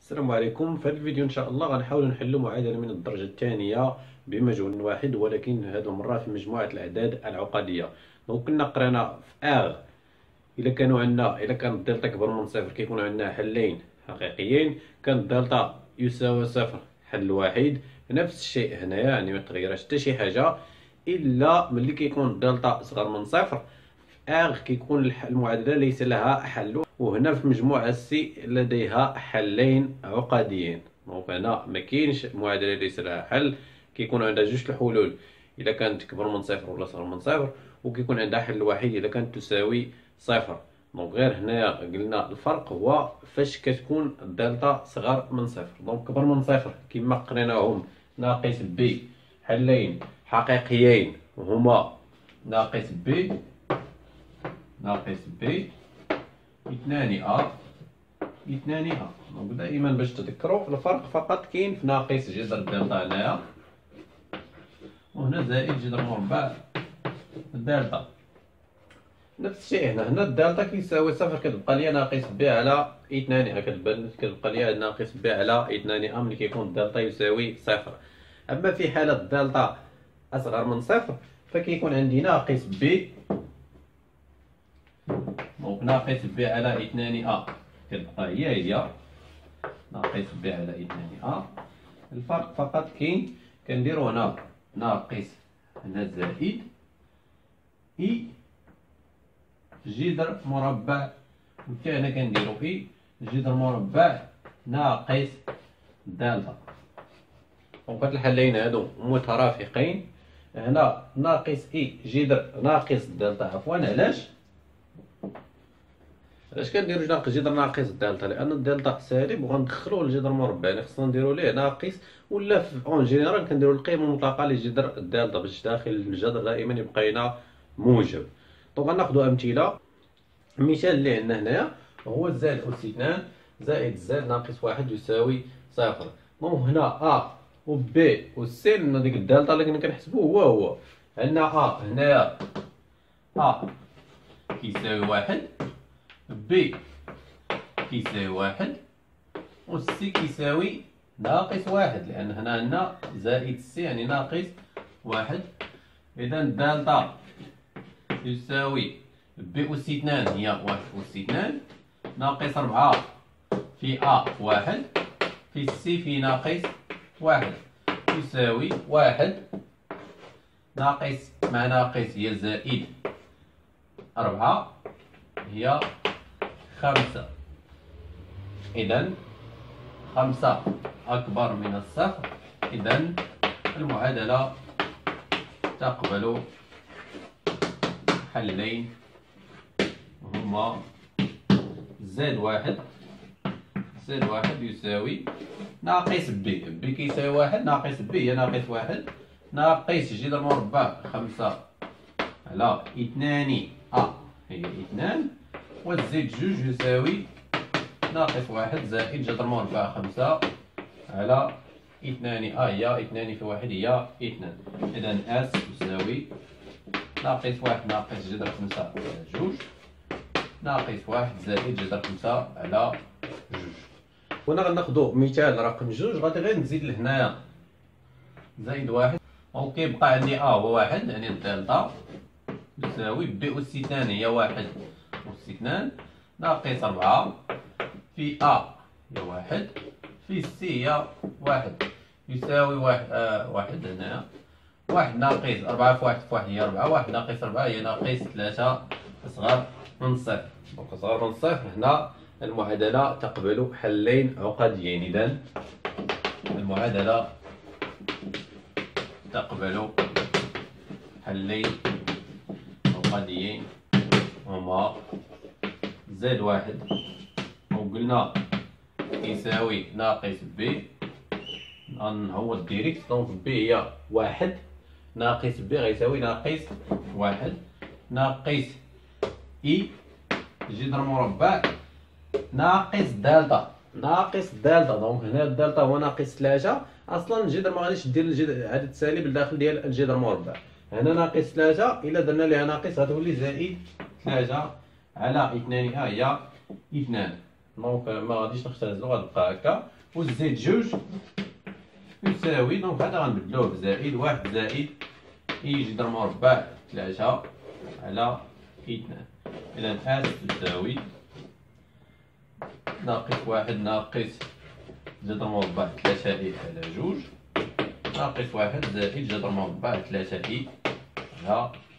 السلام عليكم. في هذا الفيديو ان شاء الله غنحاولوا نحلوا معادله من الدرجه الثانيه بمجهول واحد، ولكن هذه المره في مجموعه الاعداد العقديه. دونك كنا قرينا في الا كان الدلتا اكبر من صفر كيكون عندنا حلين حقيقيين. كان الدلتا يساوي صفر حل واحد. نفس الشيء هنايا، يعني ما تغيرش حتى شي حاجه الا ملي كيكون الدلتا اصغر من صفر. كيكون المعادله ليس لها حل. وهنا في مجموعة سي لديها حلين عقديين. دونك هنا ما كاينش معادلة ليس لها حل، كيكون عندها جوج الحلول إذا كانت كبر من صفر ولا صغر من صفر، وكيكون عندها حل واحد إذا كانت تساوي صفر. دونك غير هنايا قلنا الفرق هو فاش كتكون الدلتا صغر من صفر. دونك كبر من صفر كما قريناهم ناقص بي، حلين حقيقيين هما ناقص بي اثنان دونك دائما باش تذكروا الفرق فقط كاين في ناقص جذر الدلتا هنايا، وهنا زائد جذر مربع الدلتا. نفس الشيء هنا الدلتا كيساوي صفر، كتبقى ليا ناقص بي على اثنان، كتبقى ليا ناقص بي على اثنان ملي كيكون الدلتا يساوي صفر. اما في حالة الدلتا اصغر من صفر فكيكون عندي ناقص بي، دونك ناقص بي على اثنان كتبقى هي ناقص بي على اثنان الفرق فقط كاين كنديرو هنا ناقص هنا زائد جذر مربع، وحتى هنا كنديرو جذر مربع ناقص دلتا. دونك هاد الحلين هادو مترافقين. هنا ناقص جذر ناقص دلتا، عفوا علاش كنديرو جذر ناقص الدلتا؟ لان الدلتا سالب وغندخلوه للجذر المربع، يعني خصنا نديرو ليه ناقص، ولا في اون جينيرال كنديرو القيمه المطلقه لجذر الدلتا باش داخل الجذر دائما يبقى لنا موجب. دونك غناخدو امثله. المثال اللي عندنا هنايا هو زائد اس 2 زائد زائد ناقص واحد يساوي صفر. دونك هنا و بي و سي لان ديك الدلتا اللي كنا كنحسبو هو عندنا هنايا كيساوي واحد، بي كيساوي واحد، و سي كيساوي ناقص واحد، لأن هنا عندنا زائد سي يعني ناقص واحد. إذا الدلتا يساوي بي أس 2 هي واحد أس 2 ناقص 4 في واحد في سي في ناقص واحد يساوي واحد. ناقص مع ناقص هي زائد 4 هي 5. إذا 5 أكبر من الصفر. إذا المعادلة تقبل حلين هما زائد واحد يساوي ناقص بي كيساوي واحد، ناقص بي هي ناقص واحد، ناقص جذر مربع 5 على اثنان هي اثنان، والزيد جوج يساوي ناقص واحد زائد جذر مربع 5 على اثنان هي اثنان في واحد هي اثنان. إذا اس يساوي ناقص واحد ناقص جذر 5 على جوج ناقص واحد زائد جذر 5 على جوج. هنا غناخدو مثال رقم جوج، غادي غير نزيد لهنايا زائد واحد، دونك كيبقى عندي هو واحد يعني الدلتا يساوي بي أس 2 هي واحد أس 2 ناقص 4 في هي واحد في سي هي واحد يساوي واحد هنايا واحد ناقص 4 في واحد هي 4، واحد ناقص 4 هي ناقص 3 أصغر من صفر. دونك أصغر من صفر هنا المعادلة تقبل حلين عقديين. إذا المعادلة تقبل حلين عقديين هما زائد واحد وقلنا يساوي ناقص بي، هو الديريكت. دونك بي هي واحد ناقص بي غيساوي ناقص واحد ناقص جذر مربع ناقص دلتا دونك هنا الدلتا هو ناقص 3. اصلا الجذر ما غاديش دير عدد سالب لداخل ديال الجذر مربع. هنا ناقص 3 الا درنا ليها ناقص غتولي زائد 3 على اثنان هي اثنان. دونك ما غاديش نختزلو، غتبقى هكا. والزيد جوج يساوي، دونك هذا غنبدلوه بزائد واحد زائد إي جذر مربع 3 على 2. إذا أس تساوي ناقص واحد ناقص جذر مربع 3 إي على جوج ناقص واحد زائد جذر مربع 3 إي على